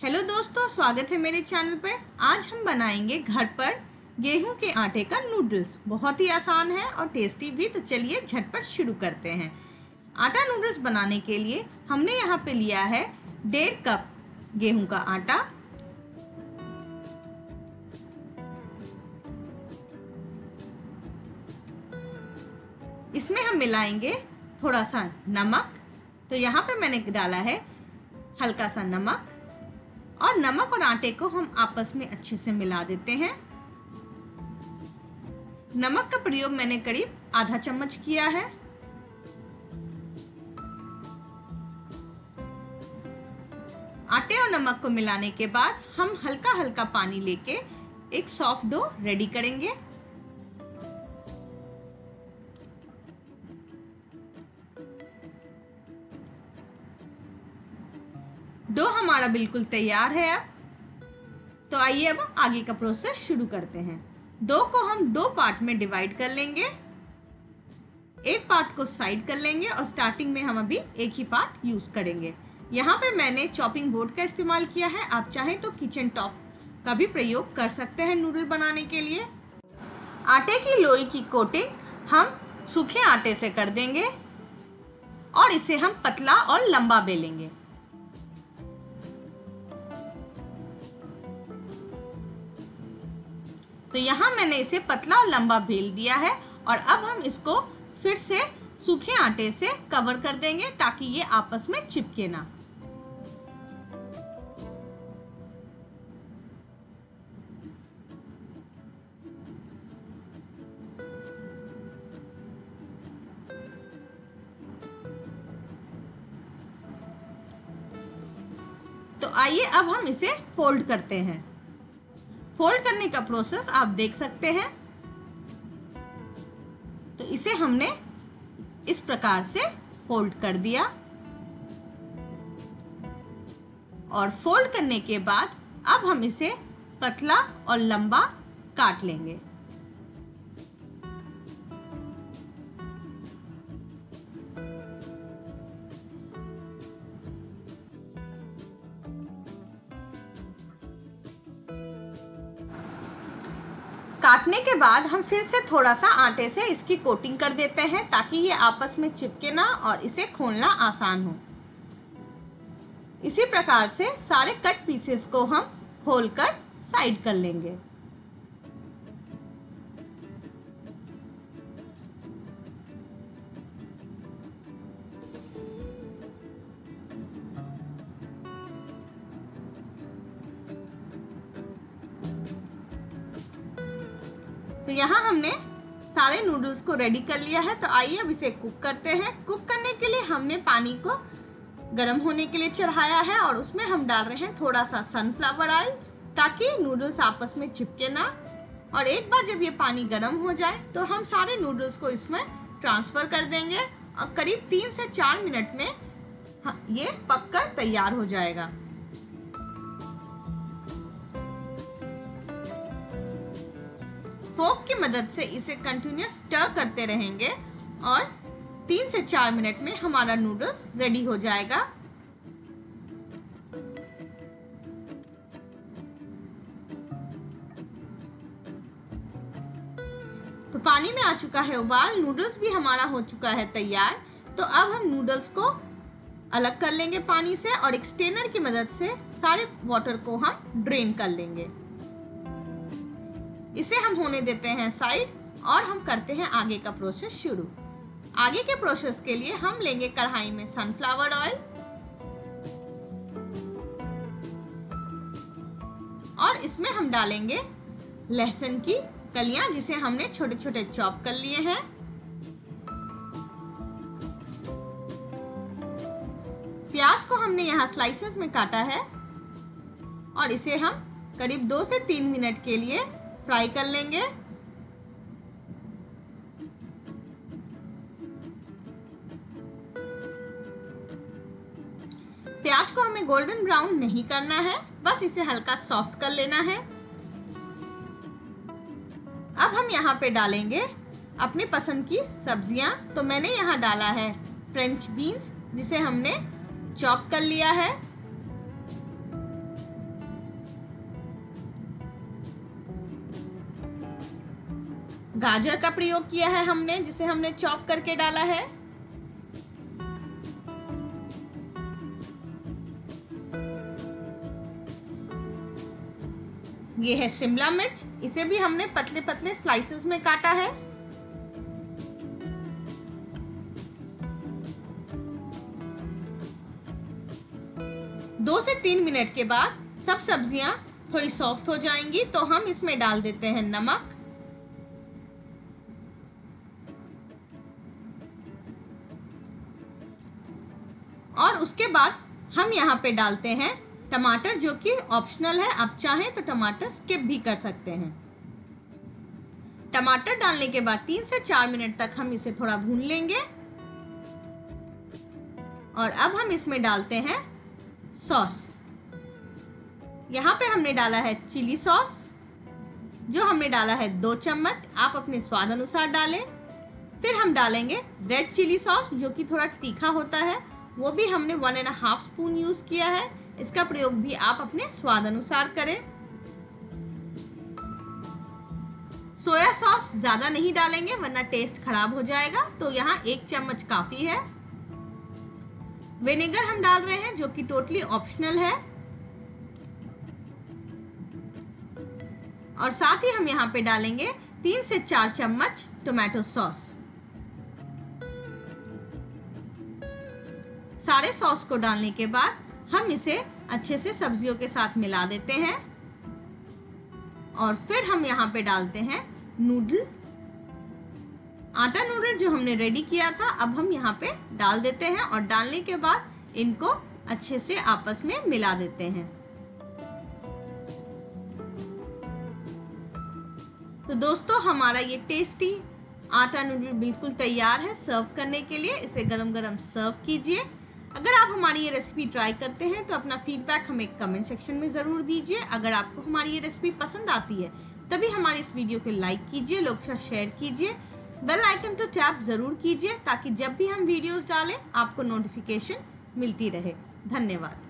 Hello दोस्तों, स्वागत है मेरे चैनल पर। आज हम बनाएंगे घर पर गेहूं के आटे का नूडल्स। बहुत ही आसान है और टेस्टी भी। तो चलिए झटपट शुरू करते हैं। आटा नूडल्स बनाने के लिए हमने यहाँ पे लिया है 1.5 कप गेहूं का आटा। इसमें हम मिलाएंगे थोड़ा सा नमक। तो यहाँ पे मैंने डाला है हल्का सा नमक, और नमक और आटे को हम आपस में अच्छे से मिला देते हैं। नमक का प्रयोग मैंने करीब आधा चम्मच किया है। आटे और नमक को मिलाने के बाद हम हल्का हल्का पानी लेके एक सॉफ्ट डो रेडी करेंगे। डो हमारा बिल्कुल तैयार है। अब तो आइए अब आगे का प्रोसेस शुरू करते हैं। डो को हम 2 पार्ट में डिवाइड कर लेंगे। एक पार्ट को साइड कर लेंगे और स्टार्टिंग में हम अभी एक ही पार्ट यूज करेंगे। यहाँ पे मैंने चॉपिंग बोर्ड का इस्तेमाल किया है। आप चाहें तो किचन टॉप का भी प्रयोग कर सकते हैं नूडल बनाने के लिए। आटे की लोई की कोटिंग हम सूखे आटे से कर देंगे और इसे हम पतला और लंबा बेलेंगे। तो यहाँ मैंने इसे पतला और लंबा बेल दिया है और अब हम इसको फिर से सूखे आटे से कवर कर देंगे ताकि ये आपस में चिपके ना। तो आइए अब हम इसे फोल्ड करते हैं। फोल्ड करने का प्रोसेस आप देख सकते हैं। तो इसे हमने इस प्रकार से फोल्ड कर दिया और फोल्ड करने के बाद अब हम इसे पतला और लंबा काट लेंगे। काटने के बाद हम फिर से थोड़ा सा आटे से इसकी कोटिंग कर देते हैं ताकि ये आपस में चिपके ना और इसे खोलना आसान हो। इसी प्रकार से सारे कट पीसेस को हम खोलकर साइड कर लेंगे। तो यहाँ हमने सारे नूडल्स को रेडी कर लिया है। तो आइए अब इसे कुक करते हैं। कुक करने के लिए हमने पानी को गर्म होने के लिए चढ़ाया है और उसमें हम डाल रहे हैं थोड़ा सा सनफ्लावर ऑयल ताकि नूडल्स आपस में चिपके ना। और एक बार जब ये पानी गर्म हो जाए तो हम सारे नूडल्स को इसमें ट्रांसफर कर देंगे और करीब 3 से 4 मिनट में ये पककर तैयार हो जाएगा। फोक की मदद से इसे कंटिन्यूअस स्टर करते रहेंगे और 3 से 4 मिनट में हमारा नूडल्स रेडी हो जाएगा। तो पानी में आ चुका है उबाल, नूडल्स भी हमारा हो चुका है तैयार। तो अब हम नूडल्स को अलग कर लेंगे पानी से और एक स्ट्रेनर की मदद से सारे वाटर को हम ड्रेन कर लेंगे। इसे हम होने देते हैं साइड और हम करते हैं आगे का प्रोसेस शुरू। आगे के प्रोसेस के लिए हम लेंगे कढ़ाई में सनफ्लावर ऑयल और इसमें हम डालेंगे लहसुन की कलियां जिसे हमने छोटे छोटे चॉप कर लिए हैं। प्याज को हमने यहाँ स्लाइसेस में काटा है और इसे हम करीब 2 से 3 मिनट के लिए फ्राई कर लेंगे। प्याज को हमें गोल्डन ब्राउन नहीं करना है, बस इसे हल्का सॉफ्ट कर लेना है। अब हम यहाँ पे डालेंगे अपनी पसंद की सब्जियां। तो मैंने यहाँ डाला है फ्रेंच बीन्स जिसे हमने चॉप कर लिया है। गाजर का प्रयोग किया है हमने, जिसे हमने चॉप करके डाला है। ये है शिमला मिर्च, इसे भी हमने पतले पतले स्लाइसेस में काटा है। दो से 3 मिनट के बाद सब सब्जियां थोड़ी सॉफ्ट हो जाएंगी तो हम इसमें डाल देते हैं नमक, और उसके बाद हम यहाँ पे डालते हैं टमाटर, जो कि ऑप्शनल है। आप चाहें तो टमाटर स्किप भी कर सकते हैं। टमाटर डालने के बाद 3 से 4 मिनट तक हम इसे थोड़ा भून लेंगे। और अब हम इसमें डालते हैं सॉस। यहाँ पे हमने डाला है चिली सॉस, जो हमने डाला है 2 चम्मच। आप अपने स्वाद अनुसार डालें। फिर हम डालेंगे रेड चिली सॉस, जो कि थोड़ा तीखा होता है, वो भी हमने 1.5 स्पून यूज किया है। इसका प्रयोग भी आप अपने स्वाद अनुसार करें। सोया सॉस ज्यादा नहीं डालेंगे वरना टेस्ट खराब हो जाएगा, तो यहाँ 1 चम्मच काफी है। विनेगर हम डाल रहे हैं, जो कि टोटली ऑप्शनल है। और साथ ही हम यहाँ पे डालेंगे 3 से 4 चम्मच टोमेटो सॉस। सारे सॉस को डालने के बाद हम इसे अच्छे से सब्जियों के साथ मिला देते हैं। और फिर हम यहाँ पे डालते हैं नूडल, आटा नूडल जो हमने रेडी किया था, अब हम यहाँ पे डाल देते हैं। और डालने के बाद इनको अच्छे से आपस में मिला देते हैं। तो दोस्तों, हमारा ये टेस्टी आटा नूडल बिल्कुल तैयार है सर्व करने के लिए। इसे गरम गरम सर्व कीजिए। अगर आप हमारी ये रेसिपी ट्राई करते हैं तो अपना फीडबैक हमें कमेंट सेक्शन में ज़रूर दीजिए। अगर आपको हमारी ये रेसिपी पसंद आती है तभी हमारी इस वीडियो को लाइक कीजिए, लोगों के साथ शेयर कीजिए, बेल आइकन तो टैप ज़रूर कीजिए, ताकि जब भी हम वीडियोस डालें आपको नोटिफिकेशन मिलती रहे। धन्यवाद।